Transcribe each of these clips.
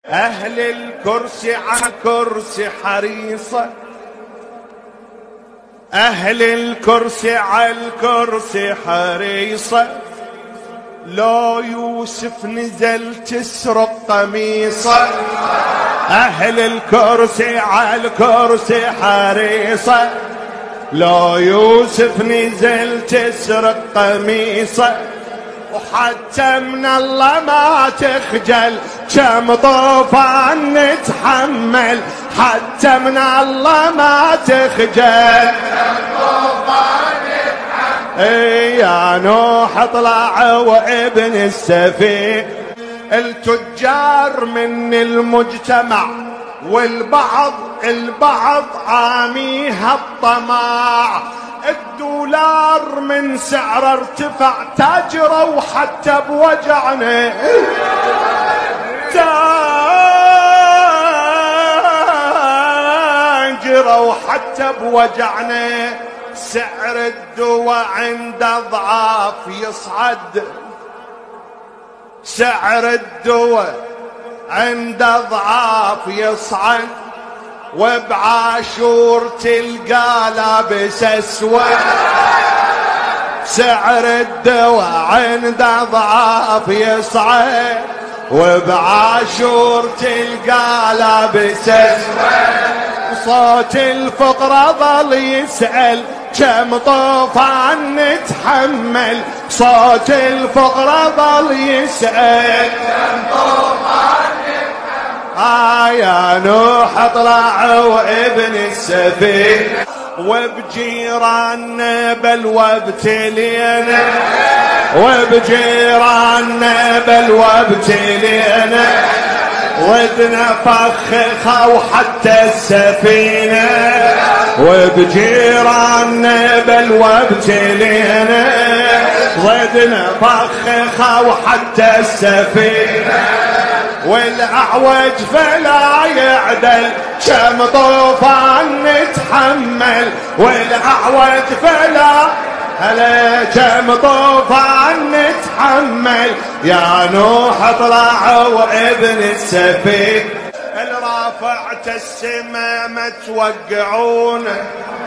أهل الكرسي عن كرسي حريصة، أهل الكرسي على الكرسي حريصة، لو يوسف نزل تسرق قميصه. أهل الكرسي على الكرسي حريصة، لو يوسف نزل تسرق قميصه. وحتى من الله ما تخجل، كم طوفان نتحمل، حتى من الله ما تخجل، كم طوفان نتحمل. يا نوح اطلع وابن السفيه، التجار من المجتمع والبعض عاميها الطماع. الدولار من سعره ارتفع، تاجروا حتى بوجعنا، تاجروا حتى بوجعنا. سعر الدواء عند ضعاف يصعد، سعر الدواء عند ضعاف يصعد. وبعاشور تلقى لابس اسود، سعر الدواء عند ضعاف يصعد. وبعاشور تلقى لابس اسود. صوت الفقرة ظل يسأل، كم طوفان نتحمل. صوت الفقرة ظل يسأل، كم طوفان يا نوح اطلع وابن السفيه. وبجيراننا بلوى ابتلينا، وبجيراننا بلوى ابتلينا. ودنا فخخة وحتى السفينة، وبجيراننا بلوى ابتلينا. ودنا فخخة وحتى السفينة. والأعوج فلا يعدل، كم طوفان نتحمل. والأعوج فلا هلا كم طوفان نتحمل. يا نوح اطلع وابن السفيه، الرافعت السما ما توقعونه،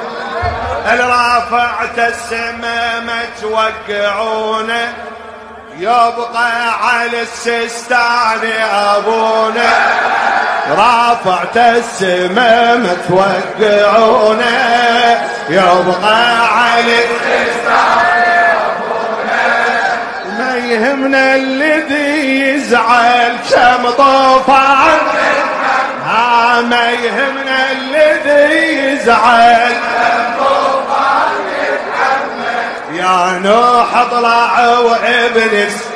الرافعت السما ما توقعونه. يبقى على السستان ابونا، رافعت السما ما توقعونا. يبقى على السستان ابونا، ما يهمنا الذي يزعل، كم طوفان ما يهمنا الذي يزعل، كم طوفان. يا نوح اطلع وابن